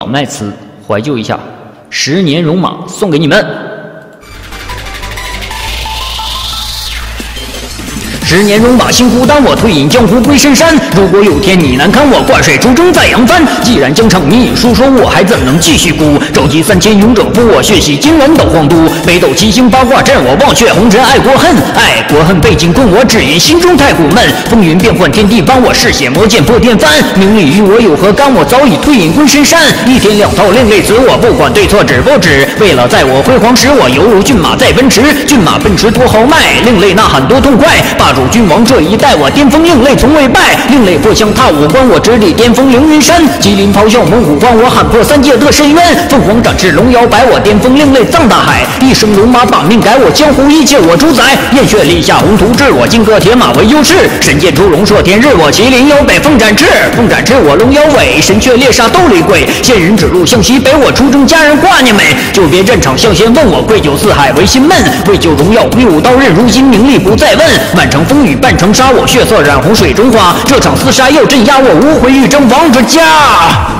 麦词怀旧一下，10年戎马送给你们。10年戎马辛苦，当我退隐江湖归深山。如果有天你难堪我，挂帅出征再扬帆。既然疆场你已述说，我还怎能继续孤？召集3000勇者赴我血洗金銮岛皇都。北斗七星八卦阵，我忘却红尘爱国恨。爱国恨背景困我，只因心中太苦闷。风云变幻天地帮我嗜血魔剑破天翻。名利与我有何干？我早已退隐归深山。一天两套另类词，我不管对错止不止。为了在我辉煌时，我犹如骏马在奔驰。骏马奔驰多豪迈，另类呐喊多痛快。霸主君王这一代，我巅峰另类从未败。另类破枪踏五关，我直抵巅峰凌云山。麒麟咆哮猛虎方，我喊破3界的深渊。凤凰展翅龙摇摆，我巅峰另类葬大海。一生戎马把命改，我江湖一切我主宰。燕血立下宏图志，我金戈铁马为优势。神剑出笼烁天日，我麒麟腰北凤展翅。凤展翅我龙腰尾，神雀猎杀都离鬼。仙人指路向西北，我出征家人挂念美。久别战场向先问，我跪酒四海为心闷。为救荣耀挥舞刀刃，如今名利不再问。满城风雨半城沙，我血色染红水中花。这场厮杀要镇压我，无悔欲征王之家。